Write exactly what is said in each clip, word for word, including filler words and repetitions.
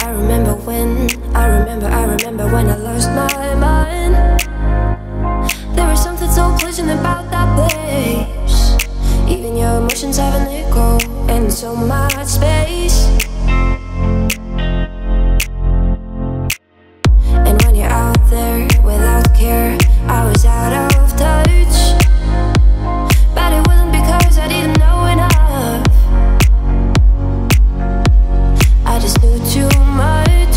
I remember when, I remember, I remember when I lost my mind. There was something so pleasant about that place. Even your emotions have an echo in so much space. And when you're out there without care, I was out of touch. But it wasn't because I didn't know enough. I just knew too much.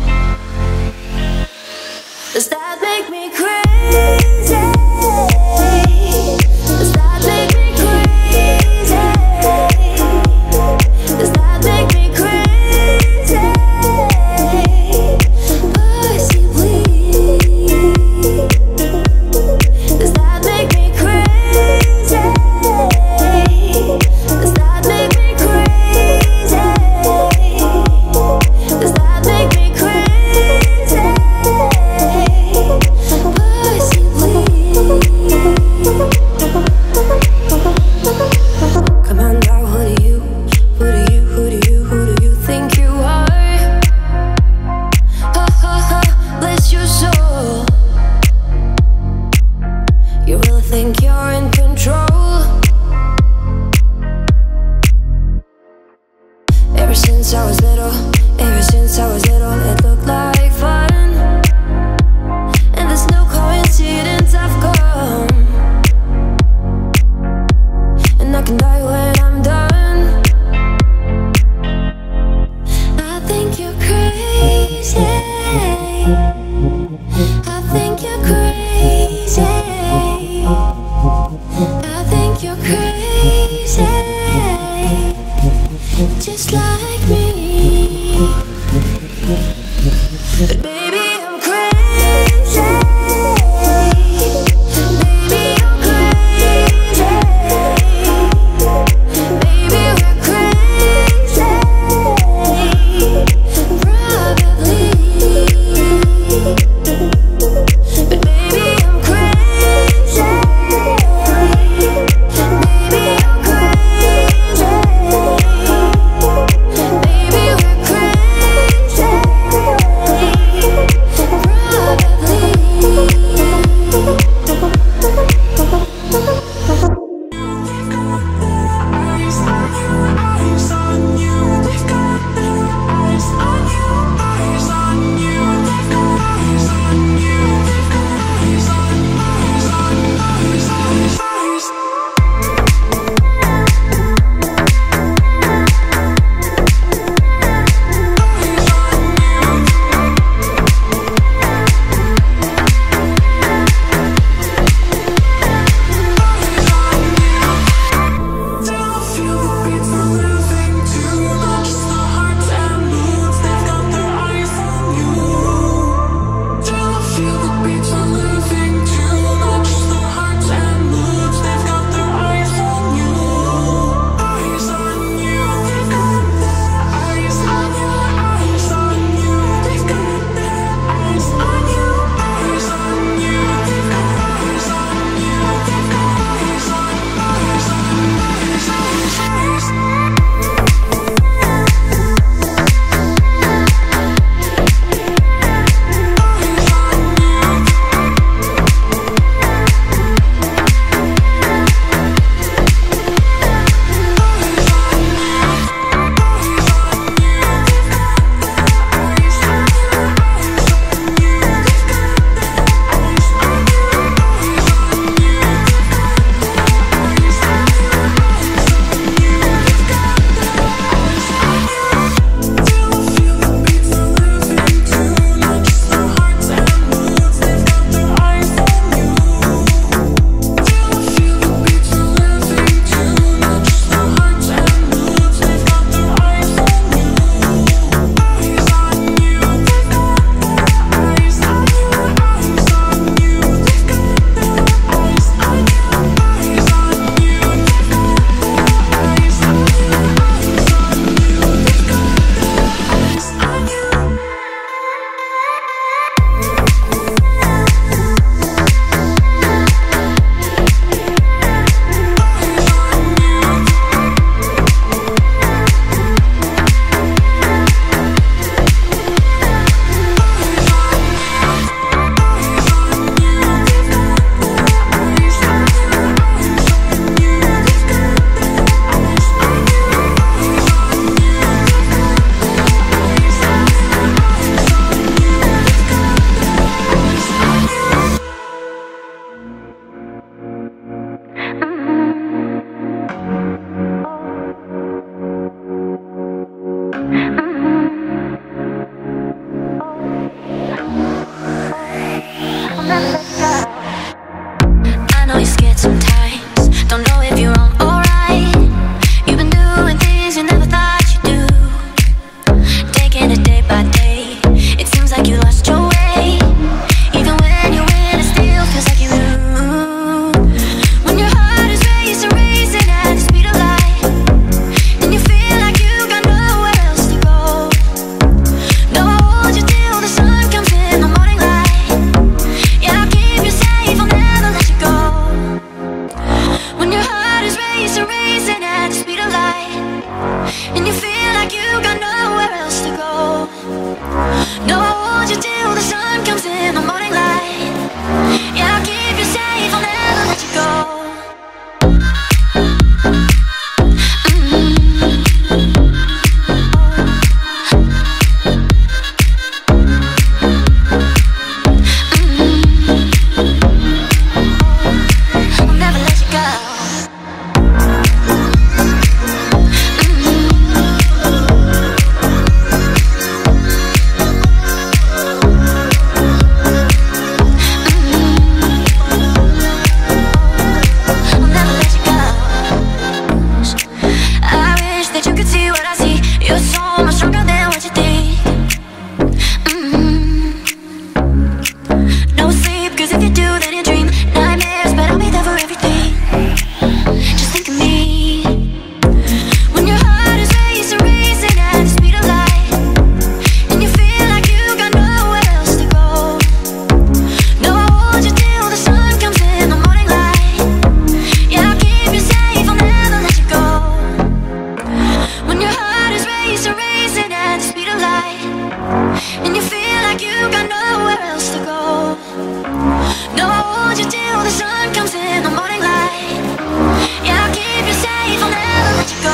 Does that make me crazy? Does that make me crazy? Does that make me crazy? light, and you feel like you got nowhere else to go. No, I hold you till the sun comes in the morning light. Yeah, I'll keep you safe, I'll never let you go.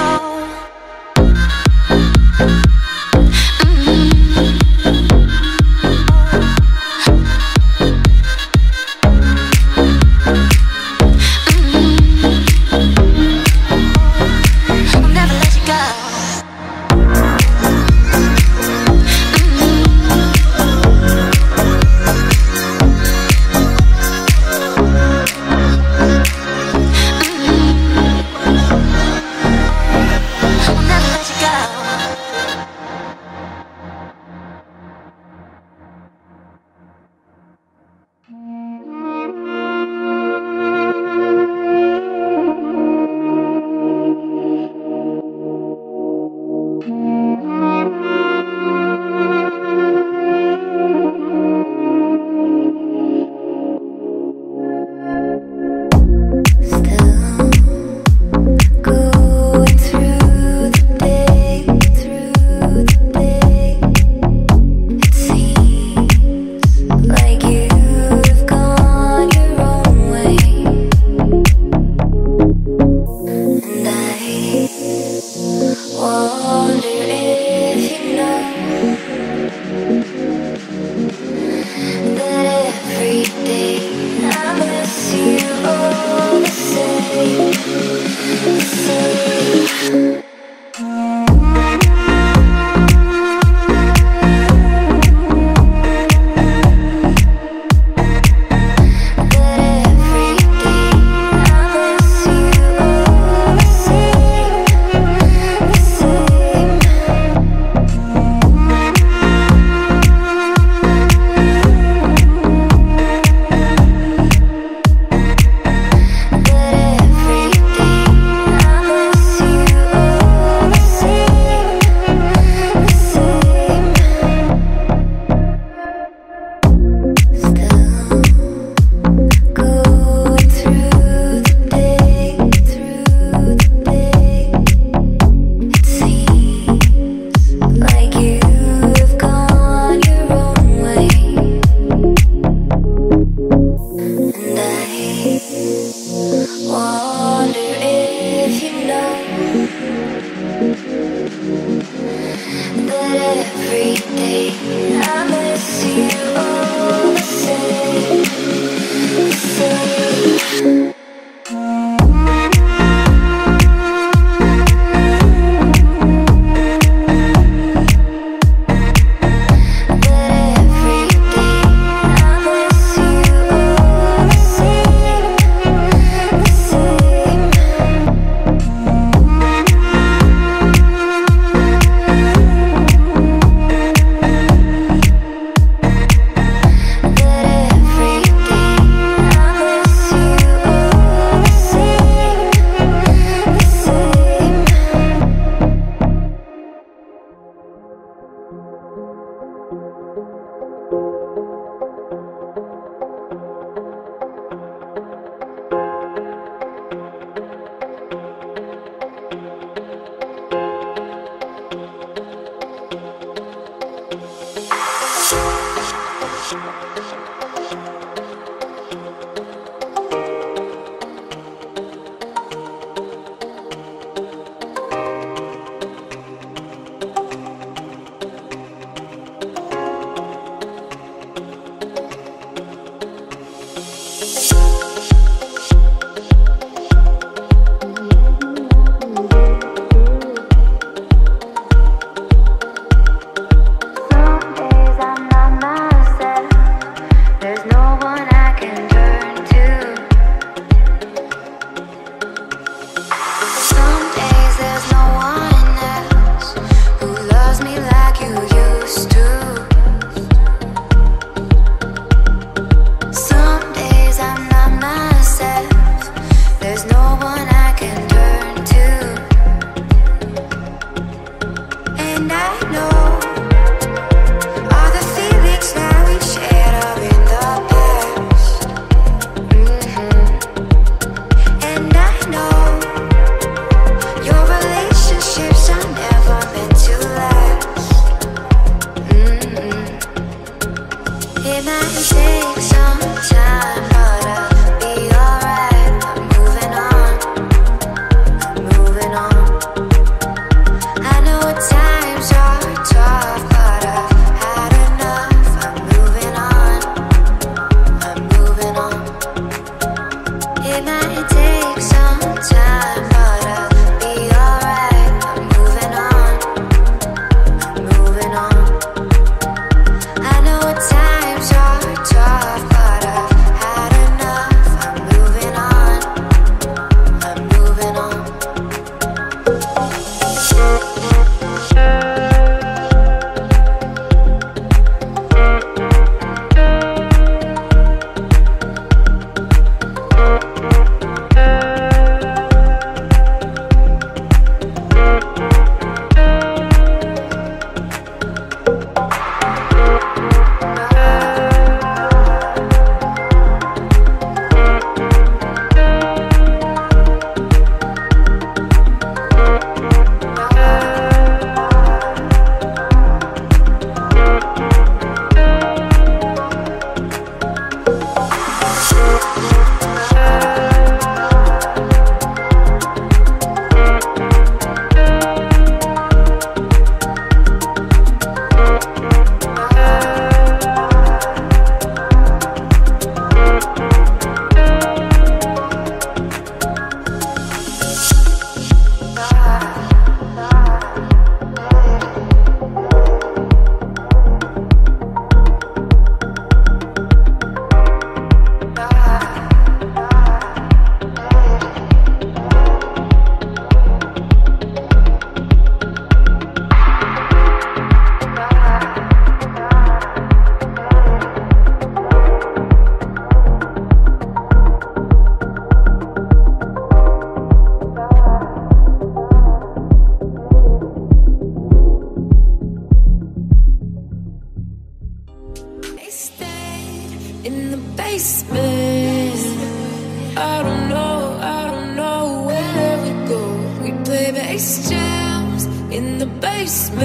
Space Jams in the basement.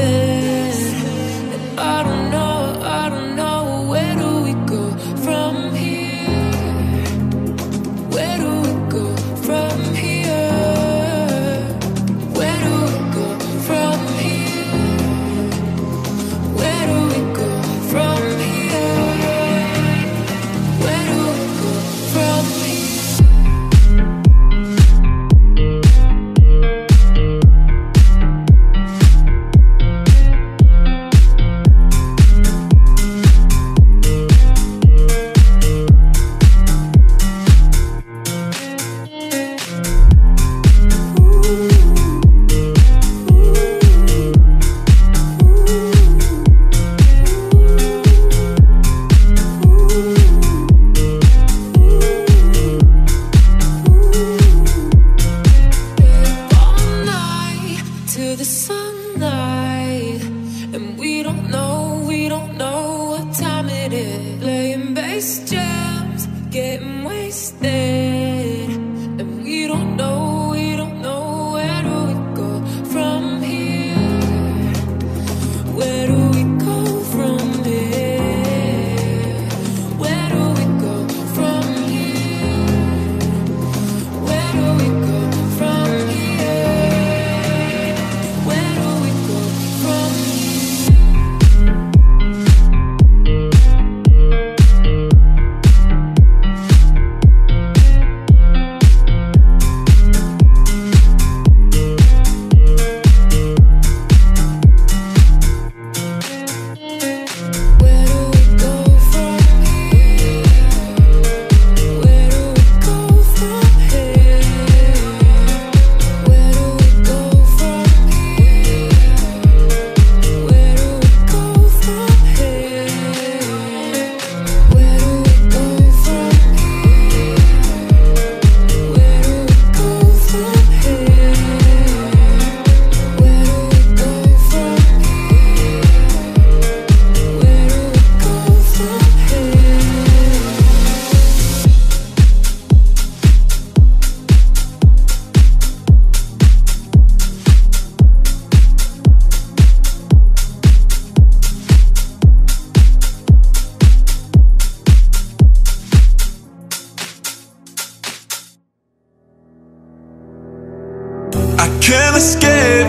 And I don't know, I don't know, where do we go from here? Where do we go from here? Where do we go from here? Where do we go from here? Where do we go from here?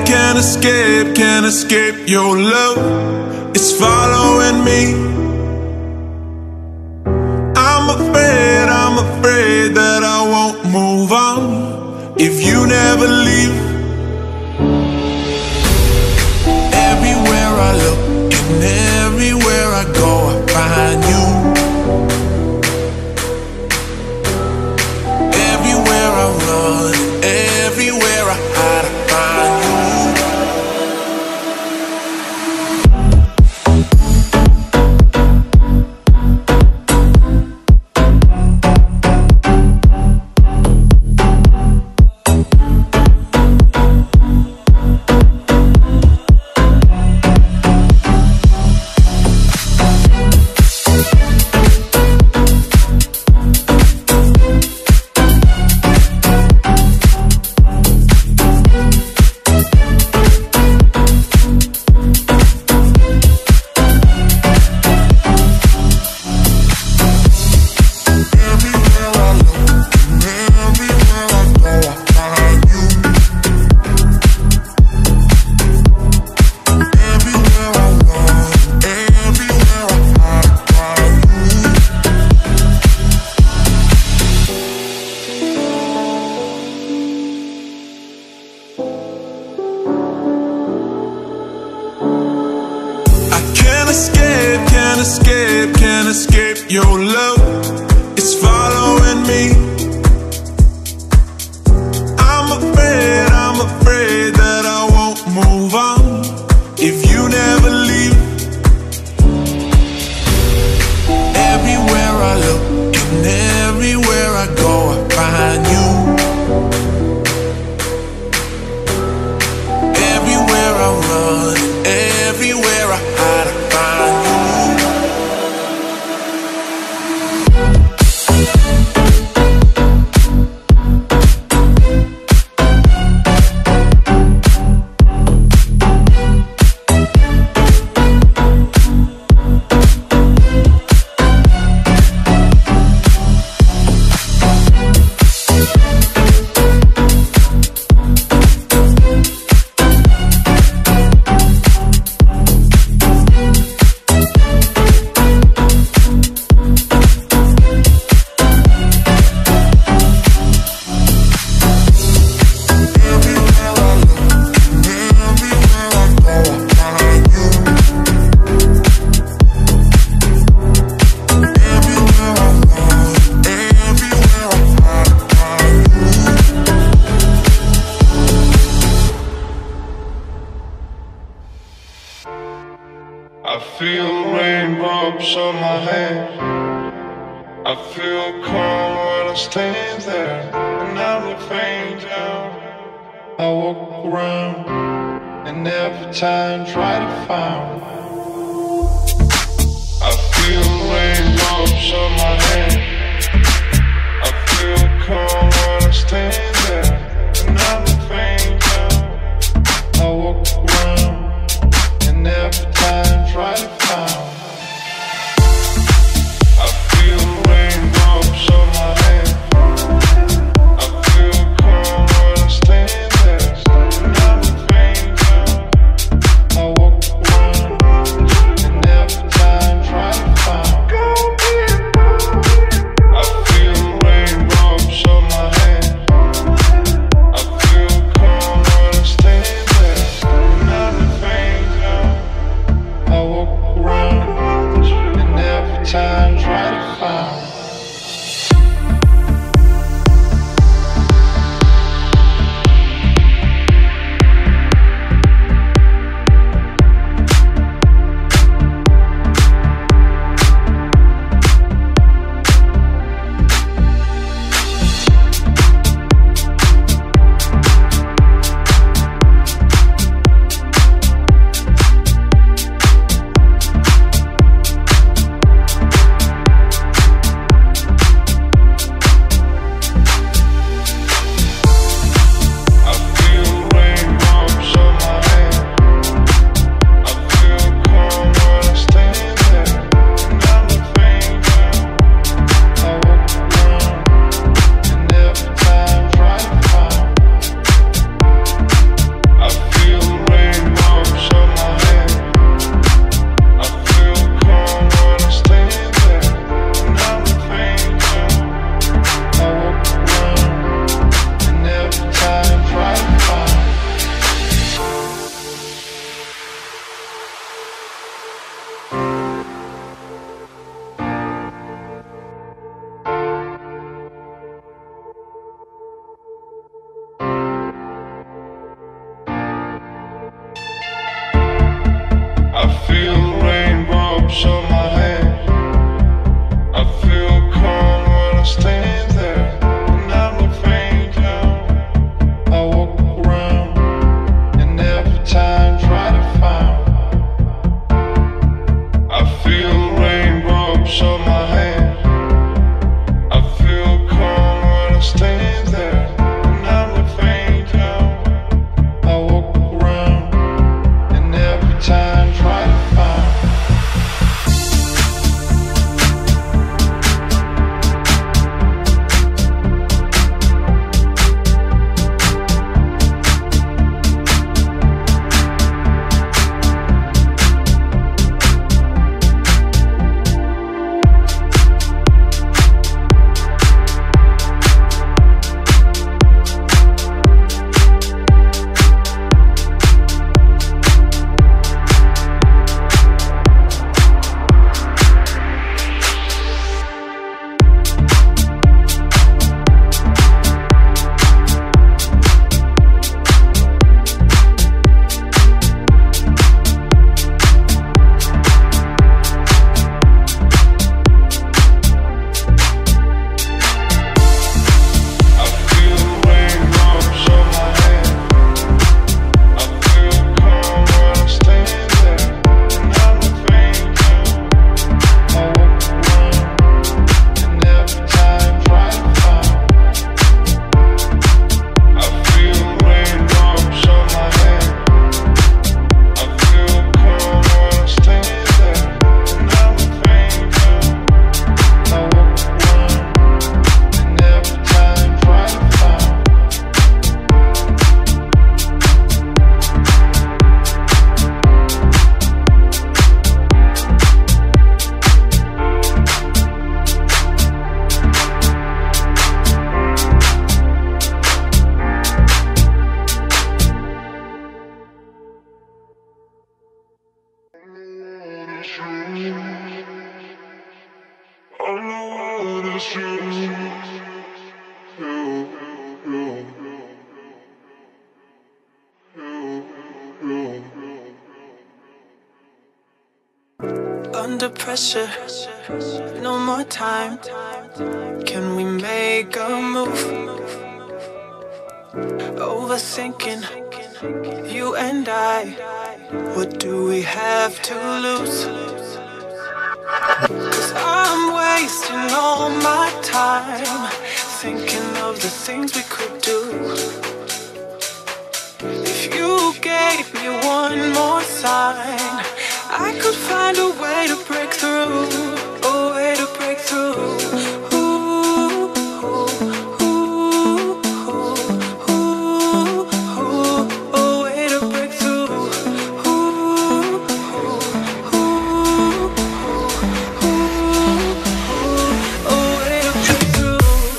can't escape, can't escape your love. It's following me. I'm afraid, I'm afraid that I won't move on if you never leave. Everywhere I look and everywhere I go, I find you. Everywhere I run, everywhere I hide, I find you. Under pressure, no more time. Can we make a move? Overthinking, you and I. What do we have to lose? Cause I'm wasting all my time thinking of the things we could do. If you gave me one more sign, I could find a way to break through, a way to break through. Ooh, ooh, ooh, ooh, ooh, ooh, a way to break through. Ooh, ooh, ooh, ooh, ooh, a way to break through.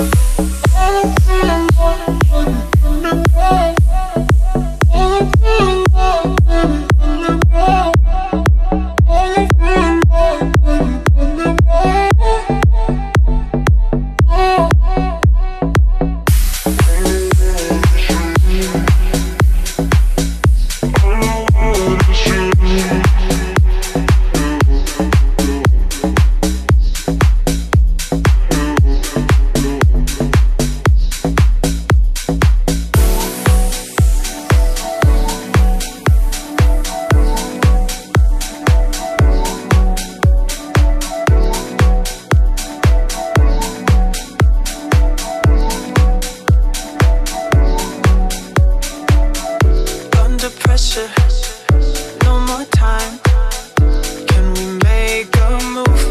No more time. Can we make a move?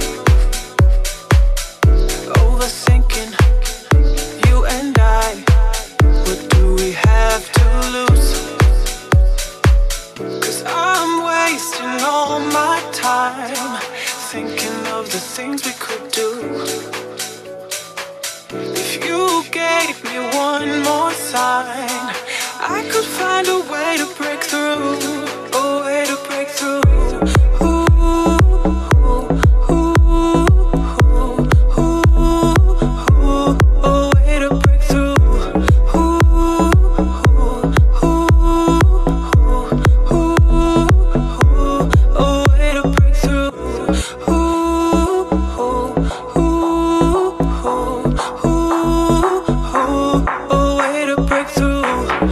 Overthinking, you and I. What do we have to lose? Cause I'm wasting all my time thinking of the things we could do. If you gave me one more sign, I could find a way to break through, a way to break through. Ooh, ooh, ooh, ooh, ooh, a way to break through. Ooh, ooh, ooh, ooh, a way to break through. Ooh, ooh, ooh, ooh, a way to break through.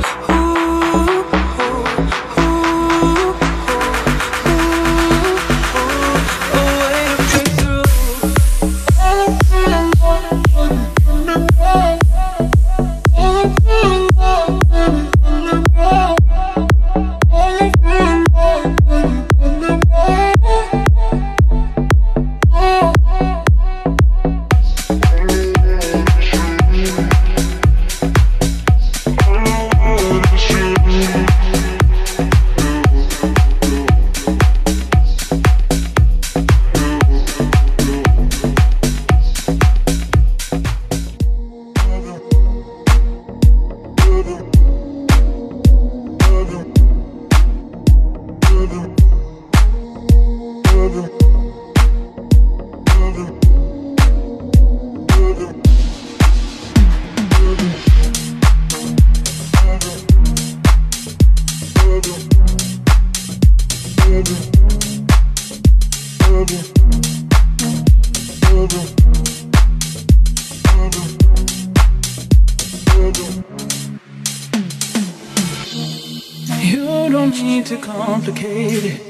You don't need to complicate it.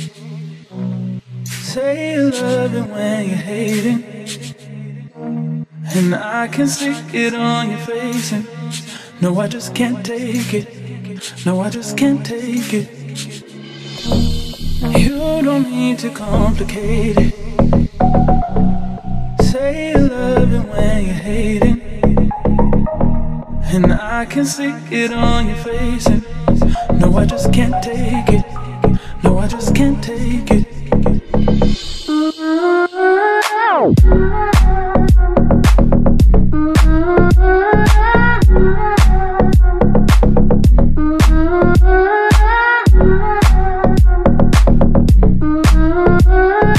Say you love it when you're hating, and I can see it on your face. And no, I just can't take it. No, I just can't take it. You don't need to complicate it. Say you love it when you're hating, and I can see it on your face. And no, I just can't take it. No, I just can't take it. Oh,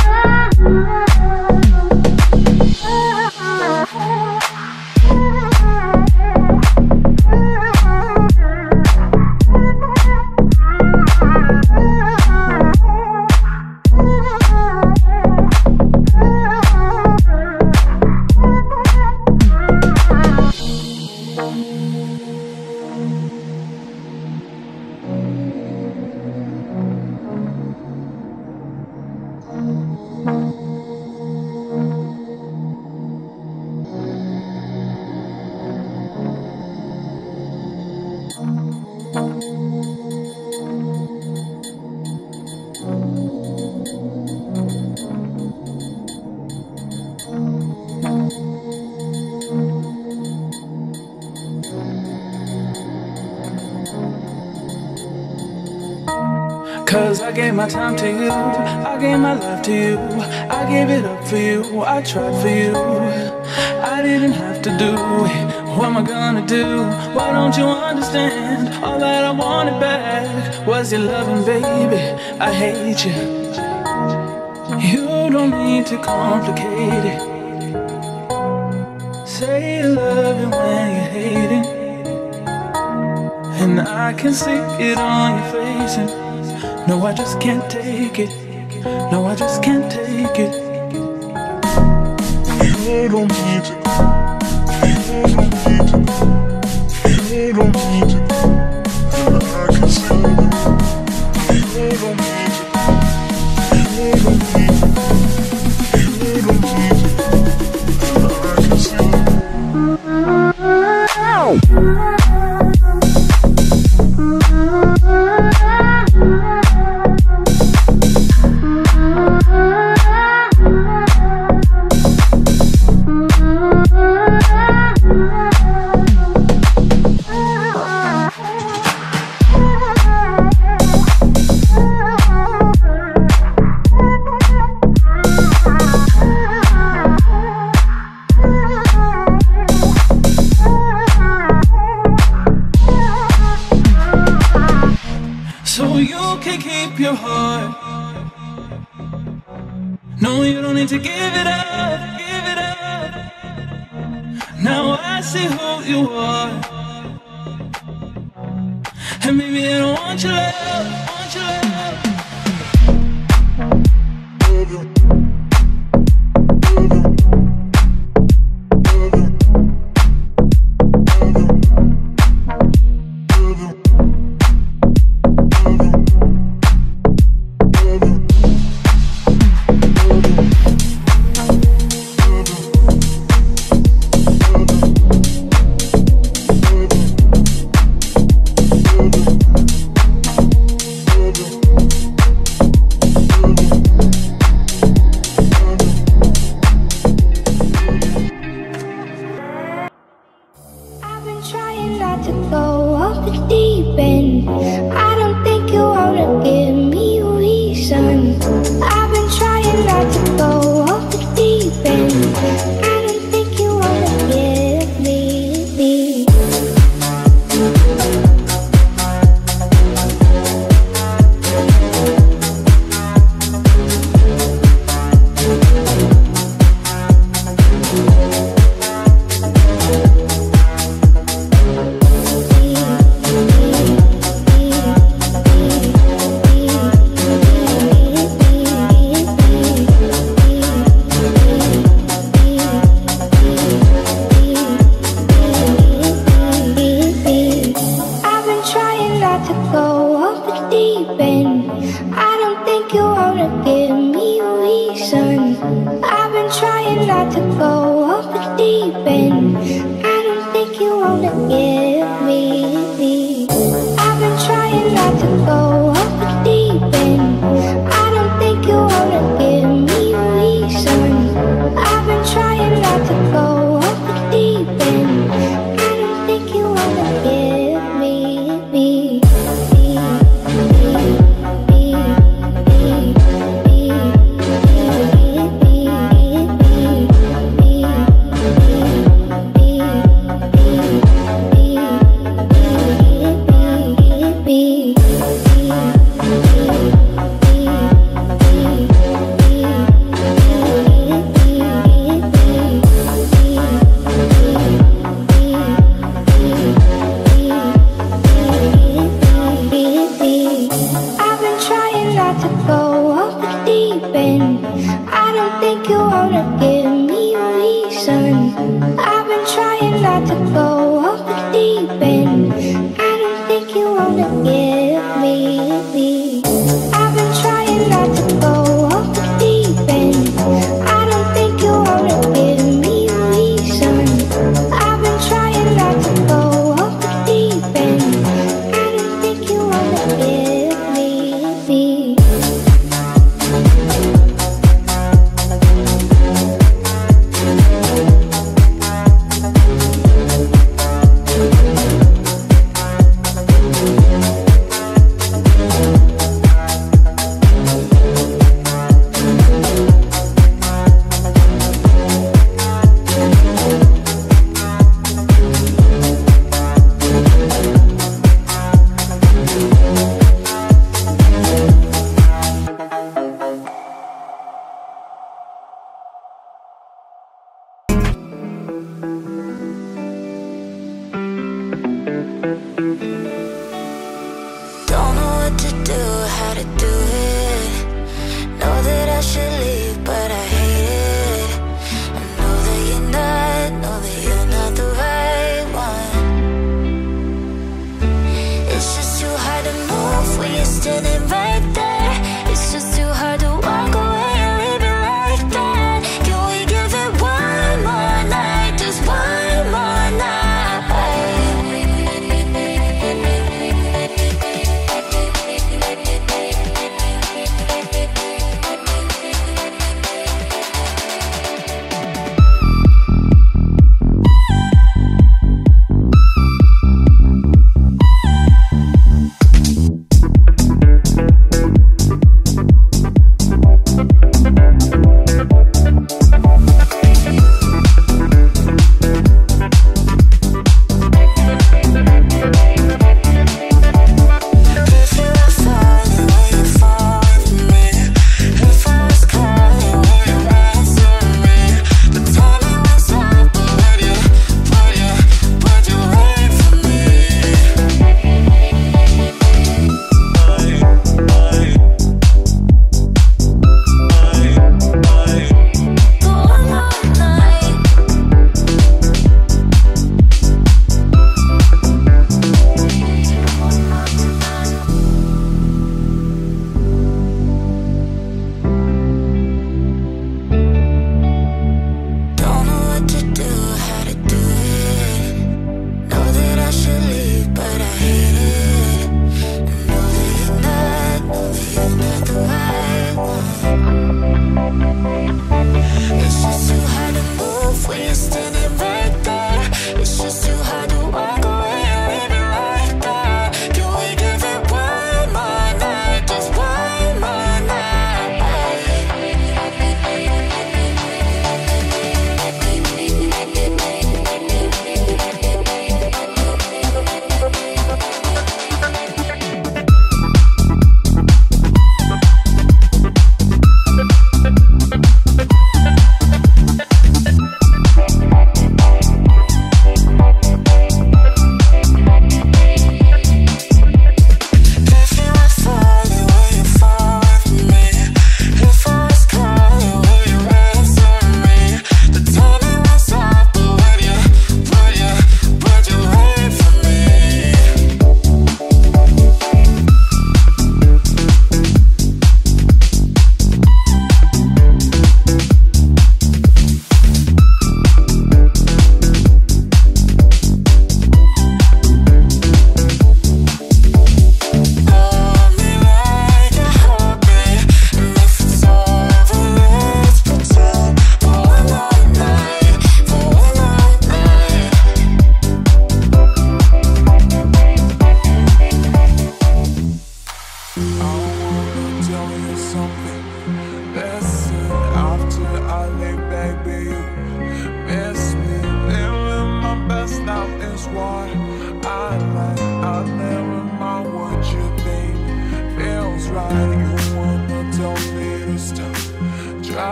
Cause I gave my time to you, I gave my life to you, I gave it up for you, I tried for you. I didn't have to do it, what am I gonna do? Why don't you understand? All that I wanted back was your loving, baby. I hate you. You don't need to complicate it. Say you love it when you're hating, and I can see it on your face. And no, I just can't take it. No, I just can't take it. You don't need to. You don't need to. You don't need to. And I can see it. You don't need to. You don't need to. You don't need to. And I can see it. Your heart. No, you don't need to give it up, give it up. Now I see who you are, and maybe I don't want your love, want your love. Be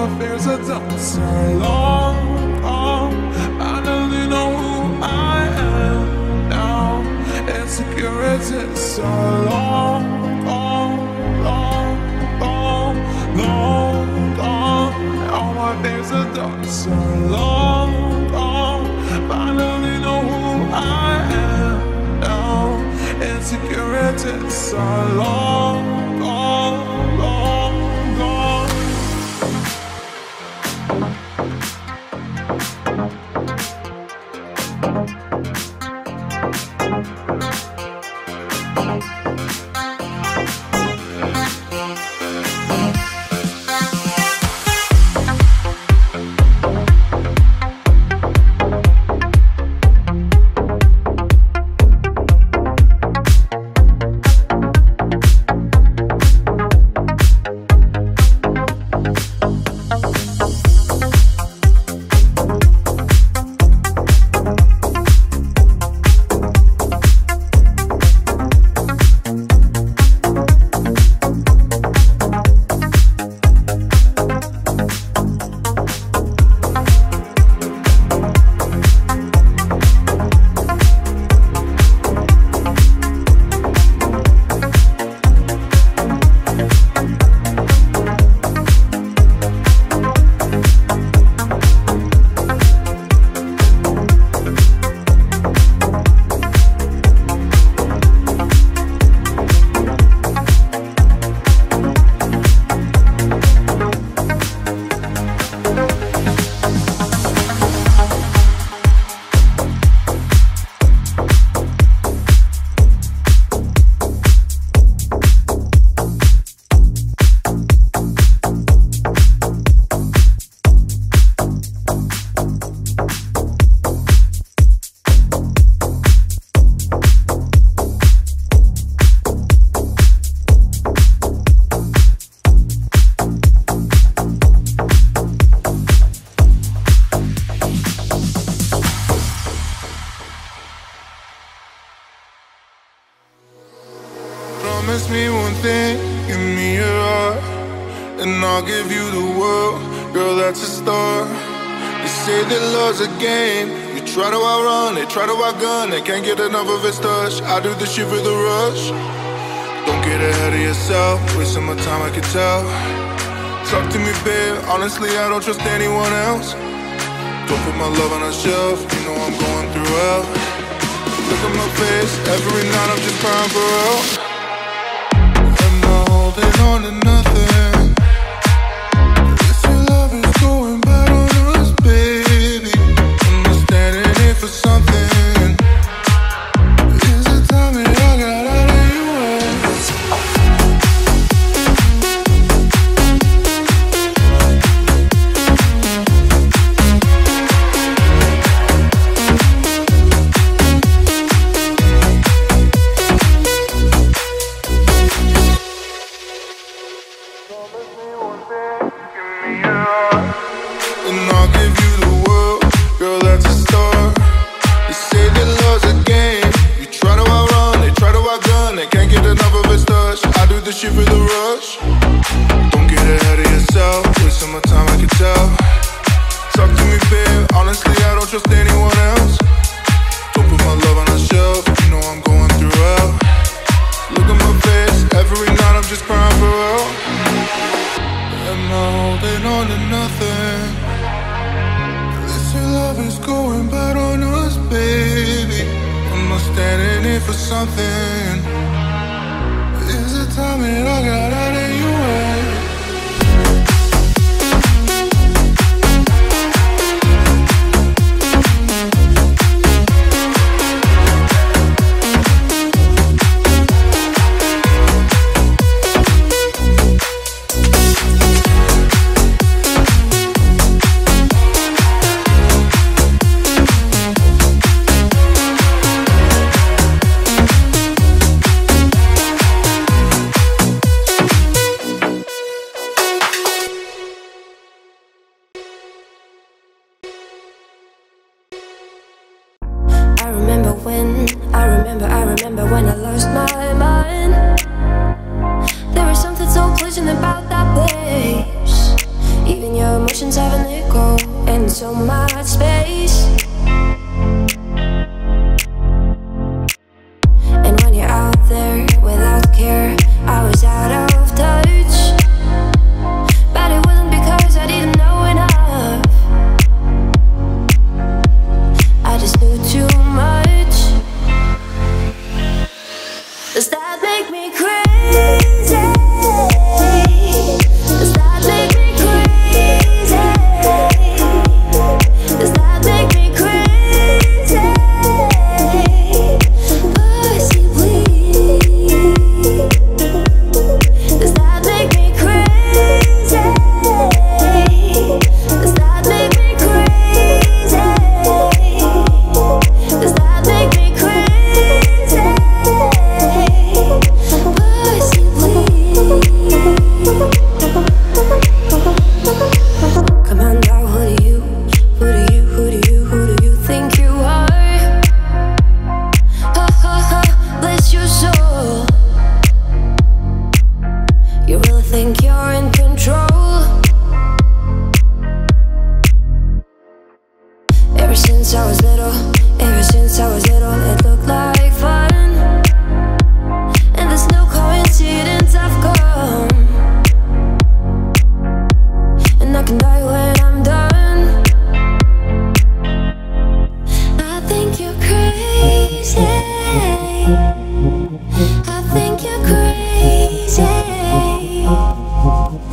my fears are done so long, long. Finally know who I am now. Insecurity so long, long, long, long, long, long. All my fears are done so long, long. Finally know who I am now. Insecurity so long, long, long, long. Promise me one thing, give me your heart, and I'll give you the world. Girl, that's a start. They say that love's a game. You try to outrun, they try to outgun. They can't get enough of its touch. I do this shit for the rush. Don't get ahead of yourself, wasting my time, I can tell. Talk to me, babe, honestly, I don't trust anyone else. Don't put my love on a shelf, you know I'm going through hell. Look at my face, every night I'm just crying for help. Holding on to nothing. This your love is going bad on us, baby. I'm not standing here for something. Is the time that I got out of your way? And I'll give you the world, girl, that's a start. They say that love's a game. You try to outrun, they try to outgun. They can't get enough of its touch. I do this shit for the rush. Don't get ahead of yourself, wasting my time, I can tell. Talk to me, babe, honestly, I don't trust anyone else. Don't put my love on a shelf, you know I'm going through hell. Look at my face, every night I'm just crying for help. Am I holding on to nothing? This your love is going bad on us, baby. I'm not standing here for something. Is the time that I got out of your way? so much space. And when you're out there without care, I was out of touch. But it wasn't because I didn't know enough, I just knew too much. Does that make me crazy? Does that make me crazy? Does that make me crazy? Possibly. Does that make me crazy? Does that make me crazy? Does that make me crazy? Come on now, who do you, who do you, who do you, who do you think you are? Ha ha ha, bless your soul. You really think you're in control? Ever since I was little, ever since I was little, it looked like fun. And there's no coincidence, I've come. And I can die when I'm done. I think you're crazy. I think you're crazy.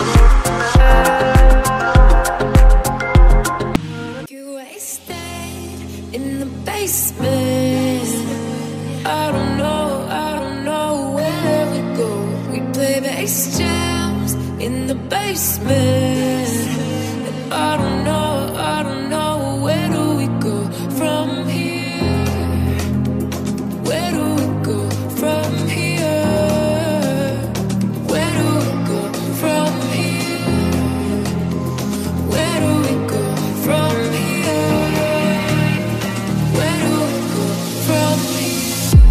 You wasted in the basement. I don't know, I don't know where we go. We play bass jams in the basement. And I don't know, I don't know where do we go from here? Where do we go from here? Where do we go from here? Where do we go from here? Where do we go from here?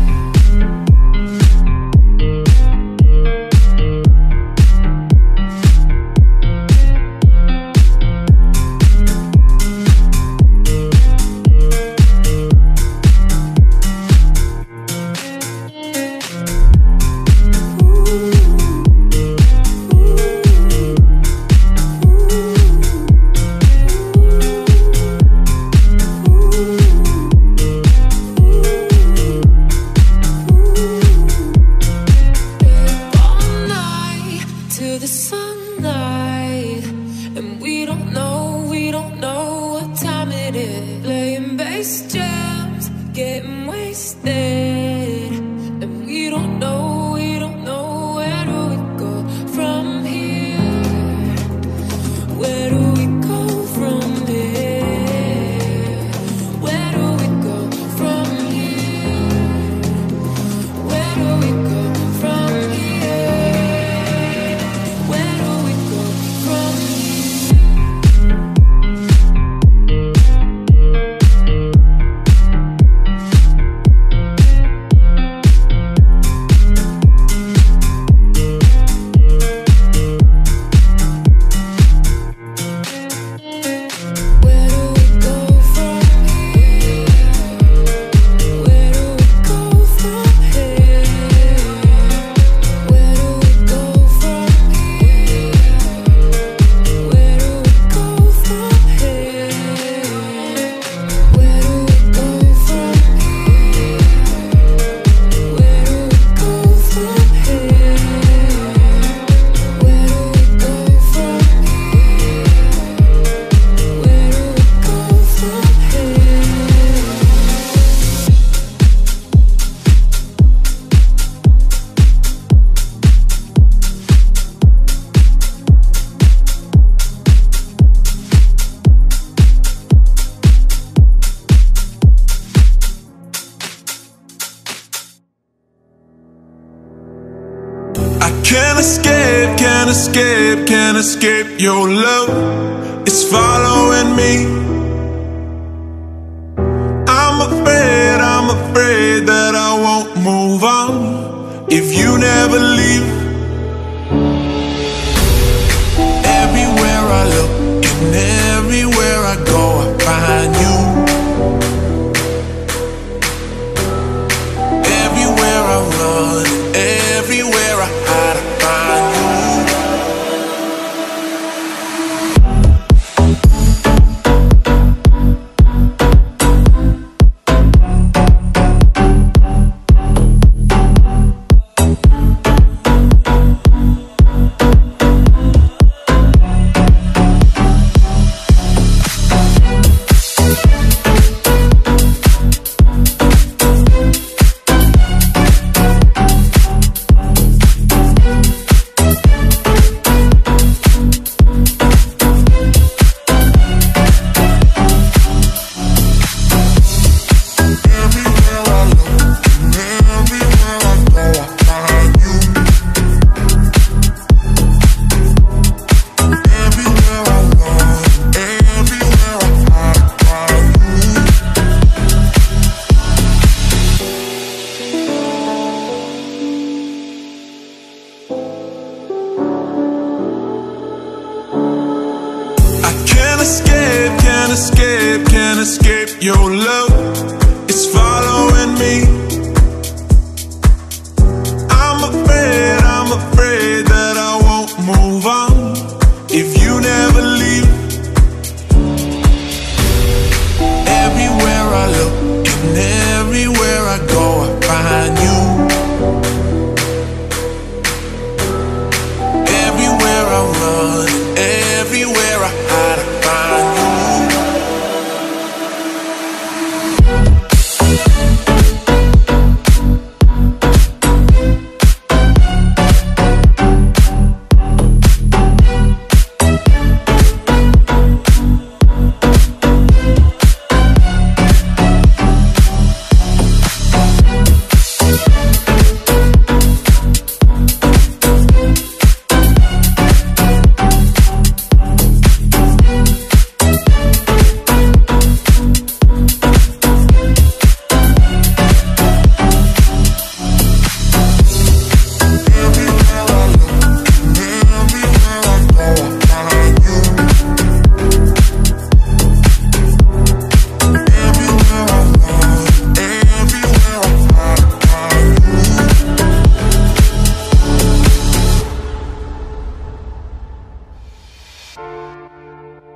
To the sunlight, and we don't know, we don't know what time it is. Playing bass jams, getting wasted, and we don't know, we don't know where do we go from here? Where do we go from here? Where do we go from here? Where do we go from here? Where do we go from here? Where do we go from here? Where do we go from here? Where do we go from here? Where do we go from here? Where do we go from here? Where do we go from here? Where do we go from here? Where do we go from here? I can't escape, can't escape, can't escape your love. It's following me. I'm afraid, I'm afraid that I won't move on if you never leave. Everywhere I look and everywhere I go, I find you. Everywhere I run, everywhere I hide, I find you. escape your love, it's following me. I'm afraid, I'm afraid that I won't move on if you never leave. Everywhere I look and everywhere I go, I find you. Everywhere I run,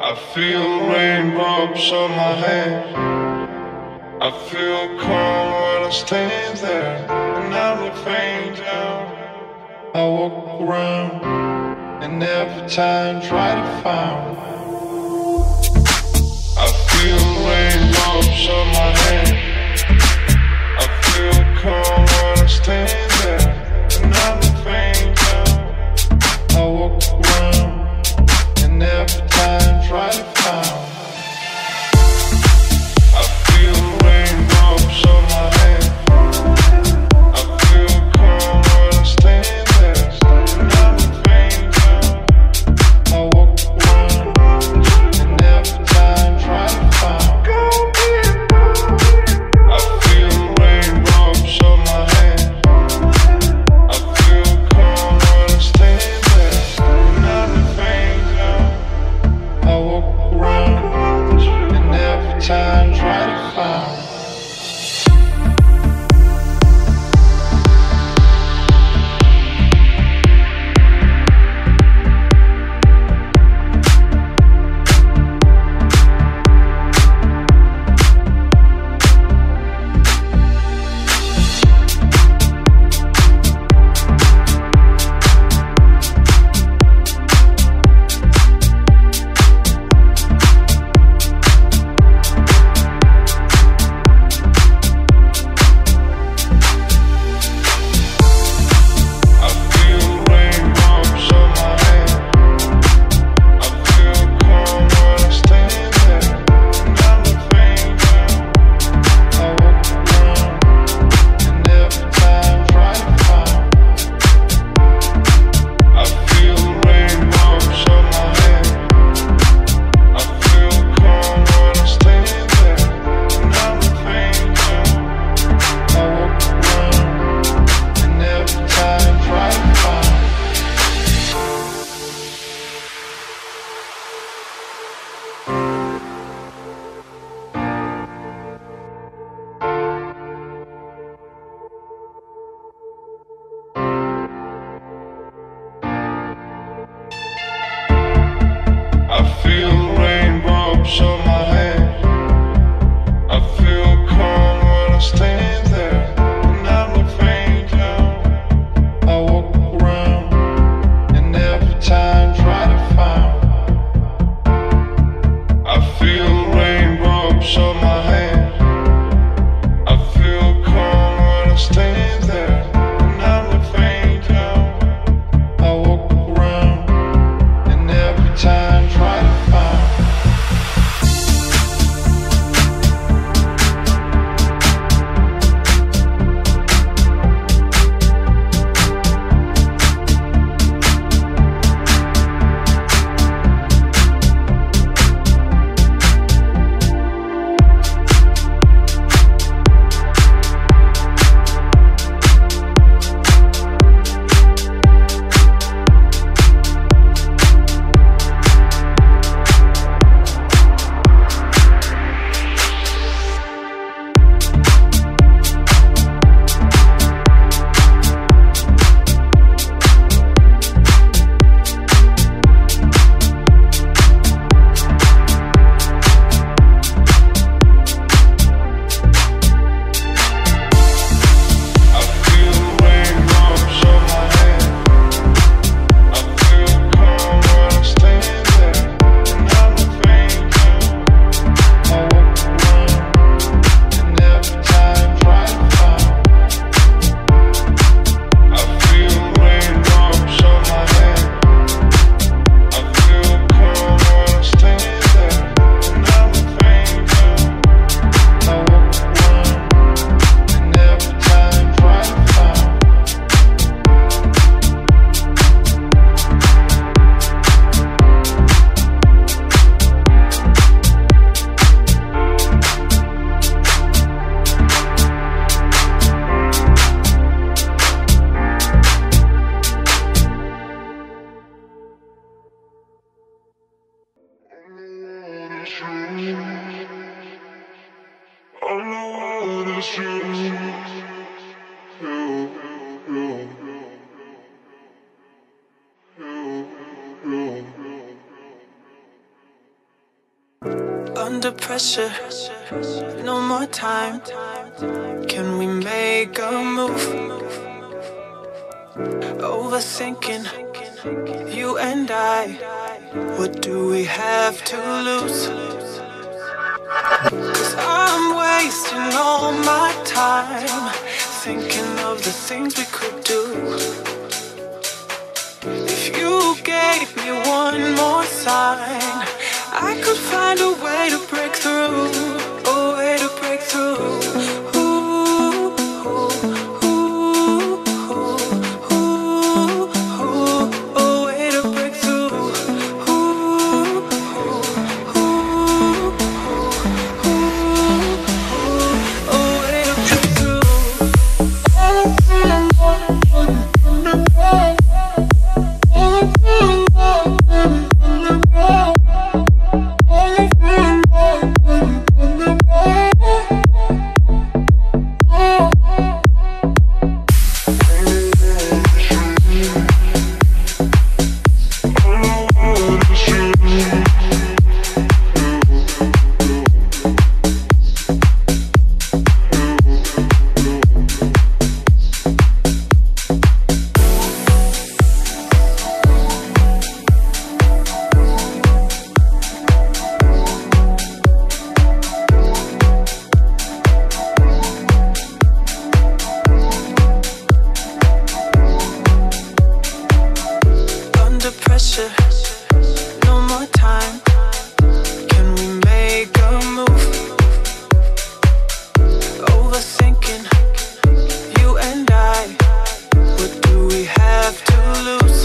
I feel raindrops on my head. I feel calm when I stand there, and I'm the faint down. I walk around and every time try to find. I feel raindrops on my head. I feel calm when I stand there, and I'm the faint down. I walk around and every time try to find. I feel raindrops on my head. I feel calm when I stand there, and I'm the faint down. I walk around and every time try to find. I feel raindrops on my head. I feel calm when I stand there, and I'm the faint down. I walk around and every time try to find. I feel raindrops on my head. I feel calm when I stand there, and I'm the faint down. I walk around and every time try to find. I feel raindrops on my head. I feel calm when I stand there, and I'm the faint down. I walk around and every time try to find. I feel raindrops on my head. I feel calm when I stand there, and I'm the faint down. I walk around and every time try to find. I feel raindrops on my head. I feel calm when I stand there, and I'm the faint down. I walk around and every time try to find. I feel raindrops on my head. I feel calm when I stand there, and I'm the faint down. I walk around and every time try to find. I feel raindrops on my head. I feel calm when I stand there, and I'm the faint down. I walk around and every time try to find. I know what it's you. Under pressure, no more time. Can we make a move? Overthinking, you and I. What do we have to lose? 'Cause I'm wasting all my time thinking of the things we could do. If you gave me one more sign, I could find a way to break through, a way to break through. Ooh, ooh, ooh, ooh, ooh, ooh, a way to break through. Ooh, ooh, ooh, ooh, ooh, a way to break through. No more time. Can we make a move? Overthinking, you and I. What do we have to lose?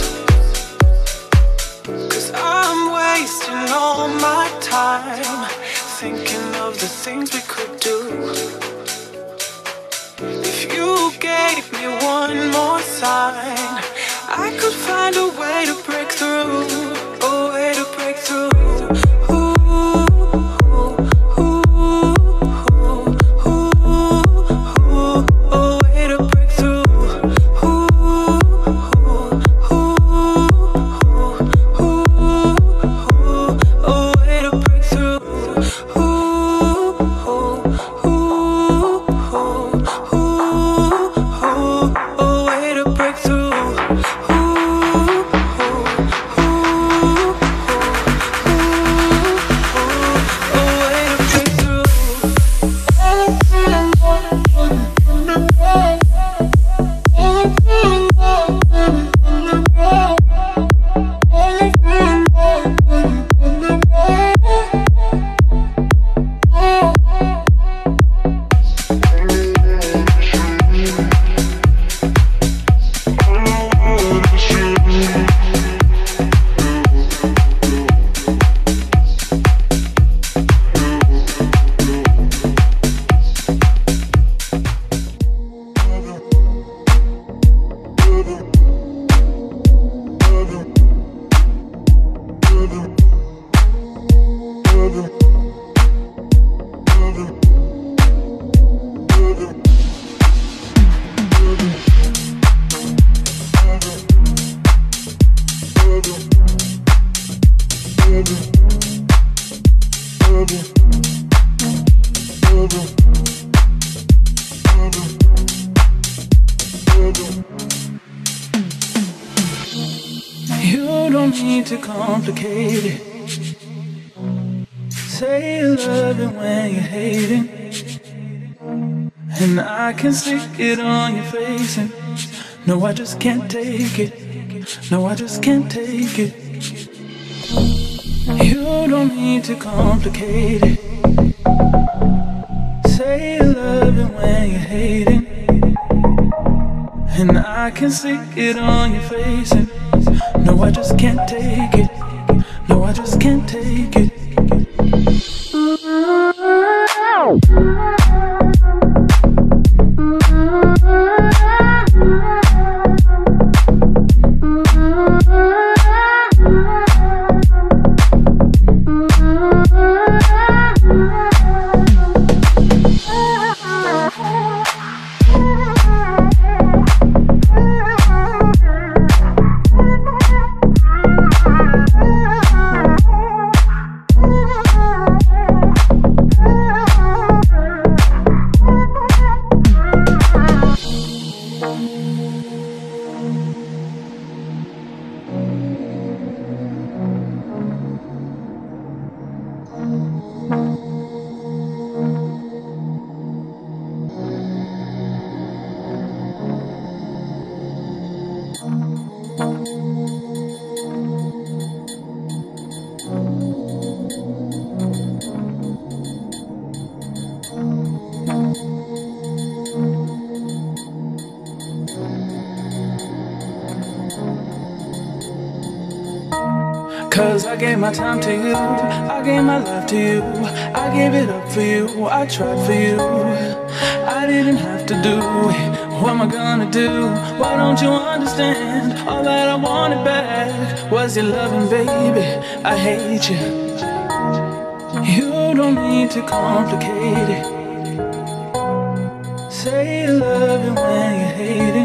'Cause I'm wasting all my time thinking of the things we could do. If you gave me one more sign, I could find a way to break through, a way to break through. Ooh, ooh, ooh, ooh, ooh, a way to break through. Ooh, ooh, ooh, ooh, a way to break through. Ooh, ooh, ooh, ooh, a way to break through. You don't need to complicate it. Say you love it when you're hating, and I can see it on your face. And no, I just can't take it. No, I just can't take it. You don't need to complicate it. Say you love it when you're hating, and I can see it on your face. And no, I just can't take it. No, I just can't take it. Cause I gave my time to you, I gave my life to you, I gave it up for you, I tried for you. I didn't have to do it, what am I gonna do? Why don't you understand? All that I wanted back was your loving, baby. I hate you. You don't need to complicate it. Say you love it when you're hating,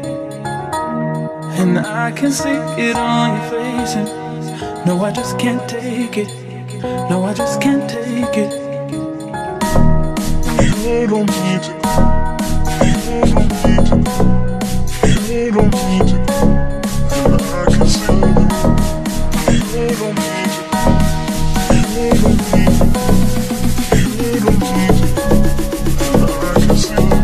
and I can see it on your face. And no, I just can't take it. No, I just can't take it. You don't need to. You don't need to. You don't need to. And I can see it. You don't need to. You don't need to. You don't need to. And I can see it.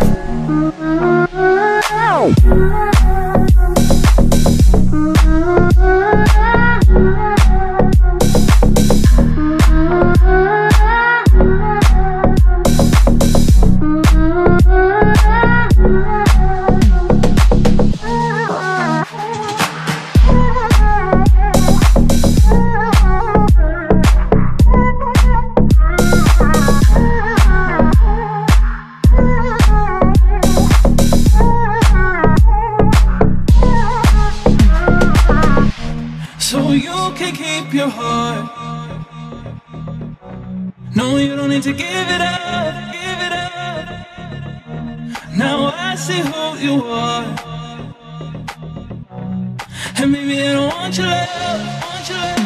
Your heart. No, you don't need to give it up, give it up. Now I see who you are, and maybe I don't want your love, want your love.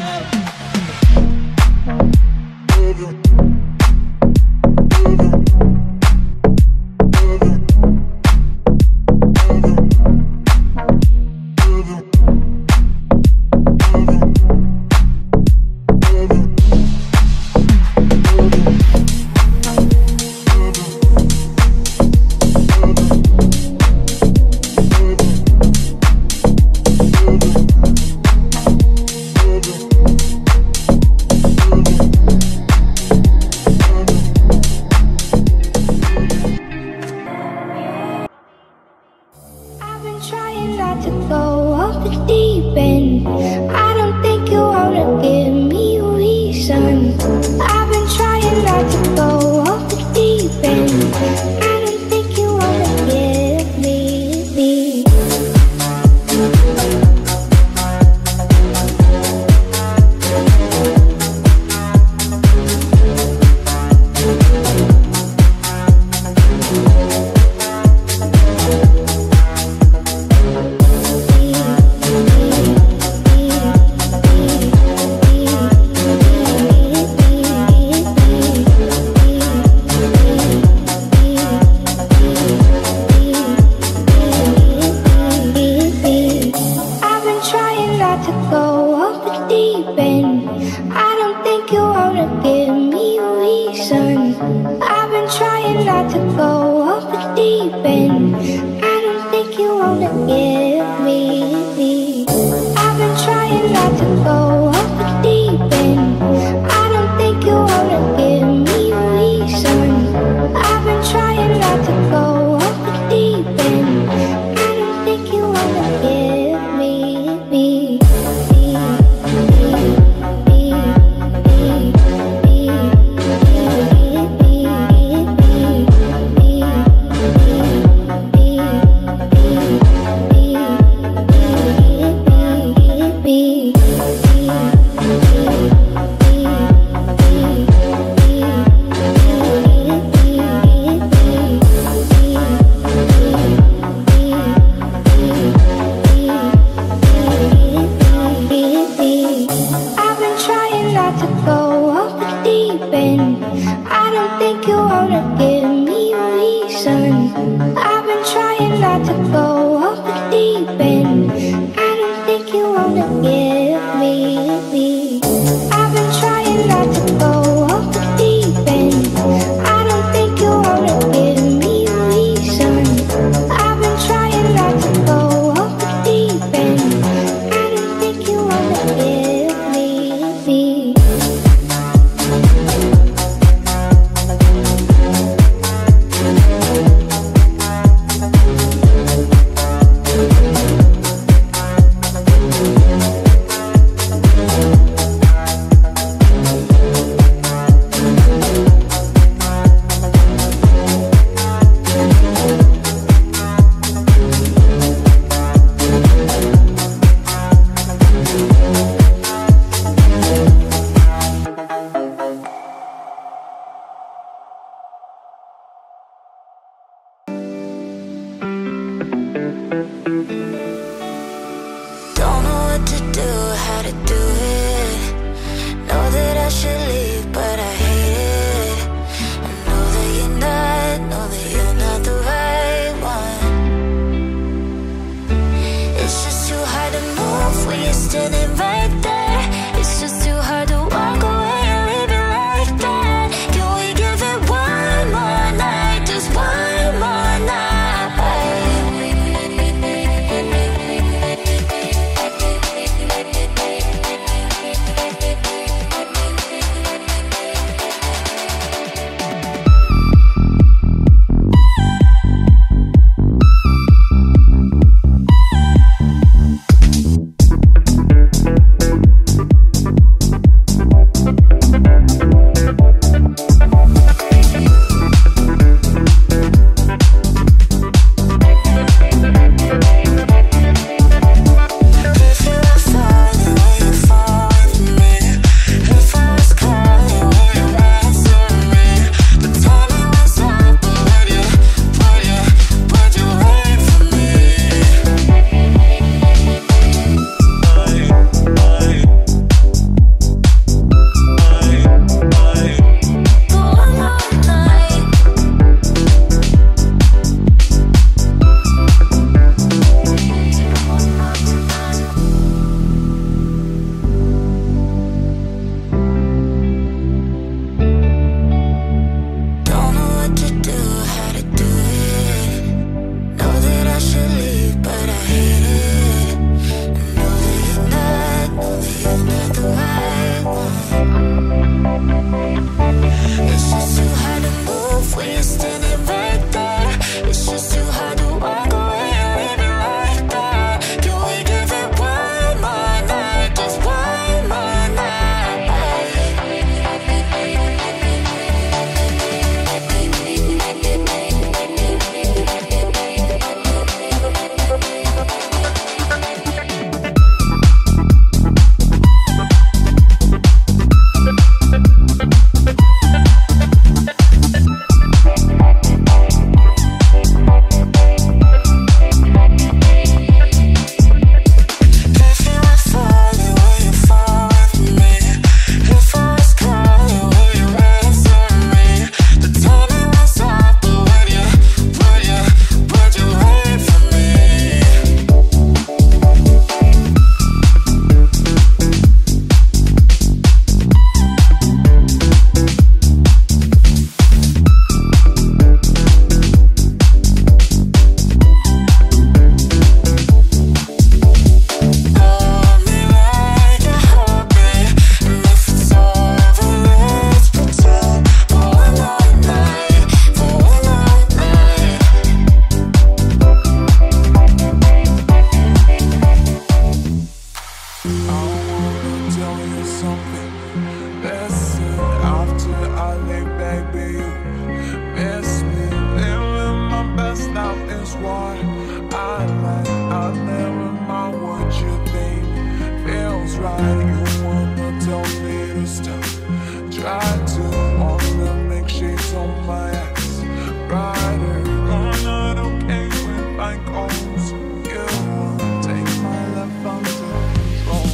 something. Listen, after I lay back, baby, you miss me. Living my best life is what I like. I never mind what you think feels right. You wanna tell me to stop. Try to wanna make shades on my ass brighter. I'm not okay with my goals. You wanna take my life under control.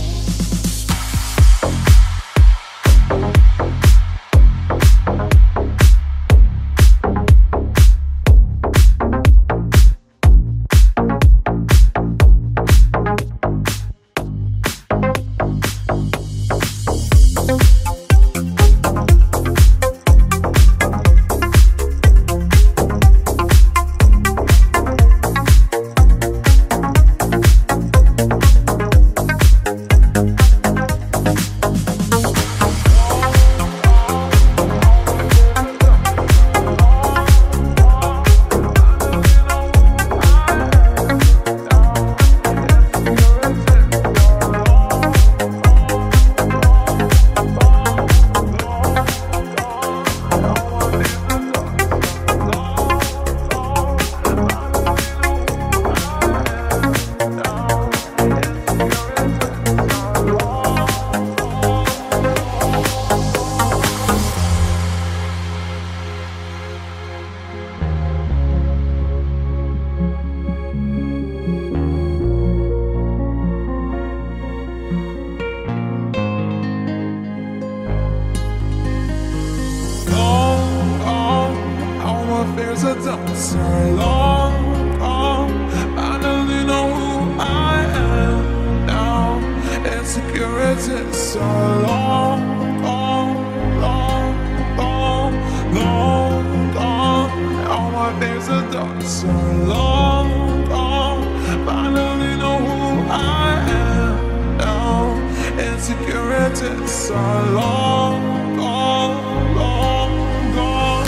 Fears are done so long, long. Finally know who I am now. Insecurity so long, long, long, long, long, long. All my days are done so long, long. Finally know who I am now. Insecurity so long, long, long, long.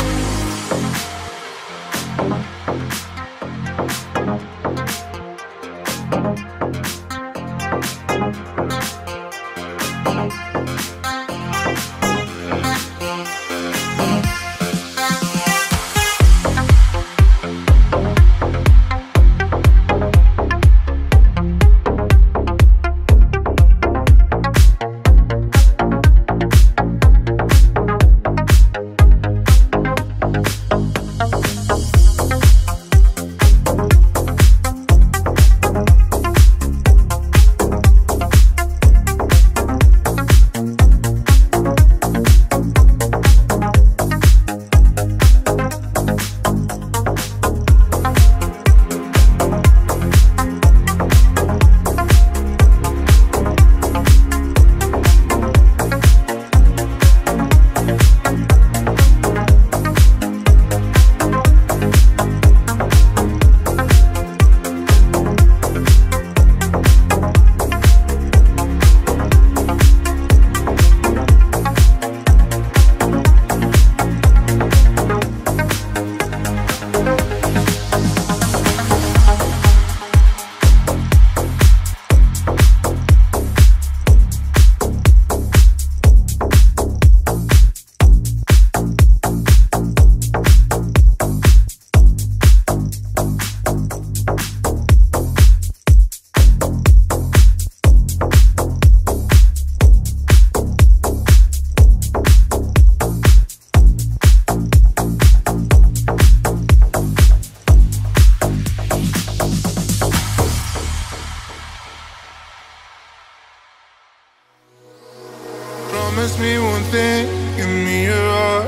Promise me one thing, give me your heart,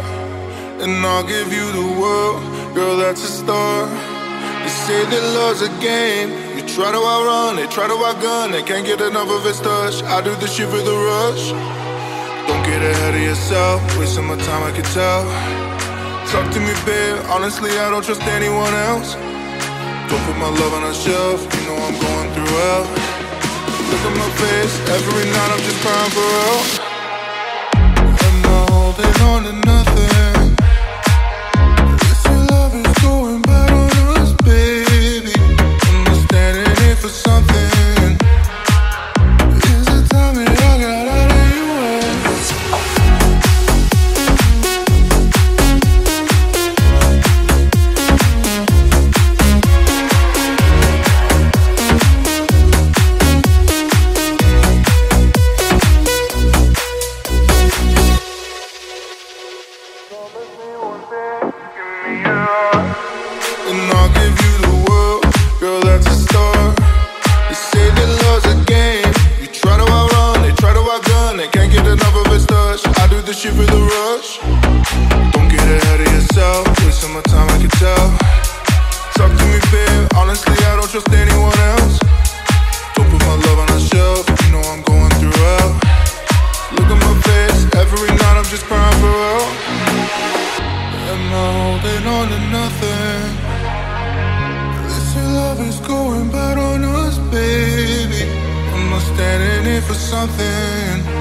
and I'll give you the world. Girl, that's a start. They say that love's a game. You try to outrun, they try to outgun. They can't get enough of its touch. I do this shit for the rush. Don't get ahead of yourself, wasting my time, I can tell. Talk to me, babe, honestly, I don't trust anyone else. Don't put my love on a shelf, you know I'm going through hell. Look at my face, every night I'm just crying for help. I'm not holding on to nothing. Guess your love is going bad on us, baby. I'm standing for something. Is the time that I got out of your way? did this shit for the rush. Don't get ahead of yourself, wasting my time, I can tell. Talk to me, babe, honestly, I don't trust anyone else. Don't put my love on a shelf, you know I'm going through hell. Look at my face, every night I'm just crying for help. Am I holding on to nothing? They say love is going bad on us, baby. Am I standing in for something?